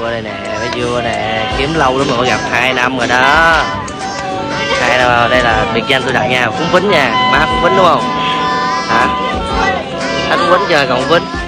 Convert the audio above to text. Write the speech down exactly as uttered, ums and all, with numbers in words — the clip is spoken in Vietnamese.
dưa đây nè, cái dưa nè, kiếm lâu lắm mà mới gặp, hai năm rồi đó. Hai năm, đây là biệt danh tôi đặt nha, Phúng Vính nha, má Phúng Vính đúng không? Hả? Anh Phúng Vính chơi còn Vính.